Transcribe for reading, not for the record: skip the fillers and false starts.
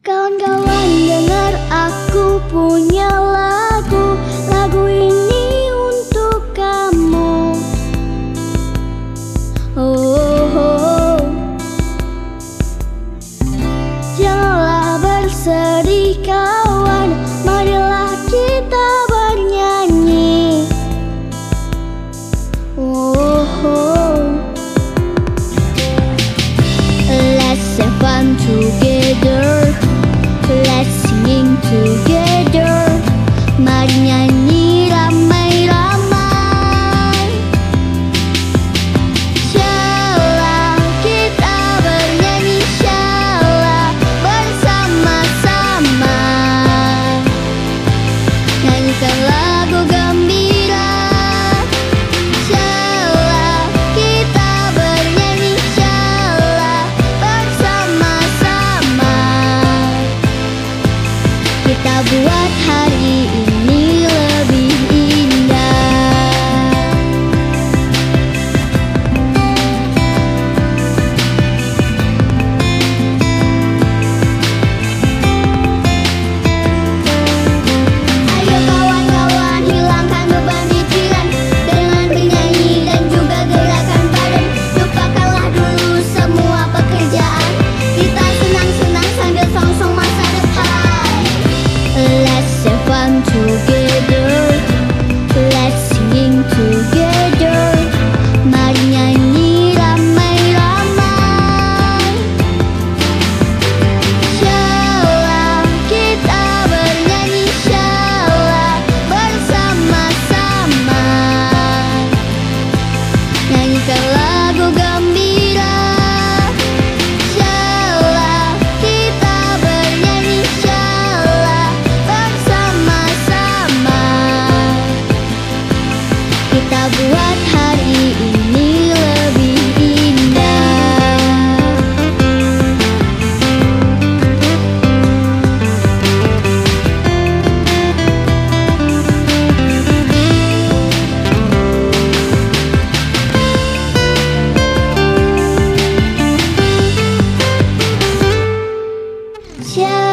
Kawan-kawan dengar aku punya lagu. Lagu ini untuk kamu. Oh, oh. Janganlah bersedih kawan, marilah kita bernyanyi. Oh, oh. Let's have fun together. Let's singing together. Mari nyanyi ramai-ramai. Shalala, kita bernyanyi shalala bersama-sama. Nyanyikan lagu gembira. Shalala, kita bernyanyi shalala bersama-sama. Kita buat hari ini lebih indah. Ayo kawan-kawan, hilangkan beban pikiran dengan bernyanyi dan juga gerakan badan. Lupakanlah dulu semua pekerjaan, kita senang-senang sambil song-song masa depan. Let's have fun together. Let's singing together. Mari nyanyi ramai-ramai. Shalala, kita bernyanyi shalala bersama-sama. Nyanyikan lagu gembira. Shalala, kita bernyanyi shalala bersama-sama. Kita buat hari ini lebih indah. Shalala.